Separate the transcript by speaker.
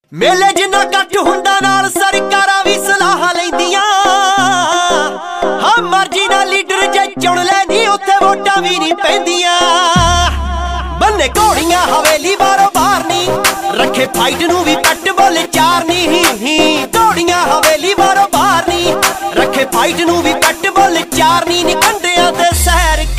Speaker 1: ਮੇਲੇ ਜਿੰਨਾ ਇਕੱਠ ਹੁੰਦਾ ਨਾਲ ਸਰਕਾਰਾਂ ਵੀ ਸਲਾਹ ਲੈਂਦੀਆਂ। ਹਾਂ ਮਰਜ਼ੀ ਨਾਲ ਲੀਡਰ ਜੇ ਚੁਣ ਲੈਂਦੀ ਉੱਥੇ ਵੋਟਾਂ ਵੀ ਨਹੀਂ ਪੈਂਦੀਆਂ। ਬੰਨੇ ਘੋੜੀਆਂ ਹਵੇਲੀ ਬਾਰੋ ਬਾਰ ਨੀ ਰੱਖੇ ਫਾਈਟ ਨੂੰ ਵੀ ਕੱਟ ਬੋਲ ਚਾਰ ਨੀ। ਘੋੜੀਆਂ ਹਵੇਲੀ ਬਾਰੋ ਬਾਰ ਨੀ ਰੱਖੇ ਫਾਈਟ ਨੂੰ ਵੀ ਕੱਟ ਬੋਲ ਚਾਰ ਨੀ। ਕੰਡਿਆਂ ਤੇ ਸੈਰ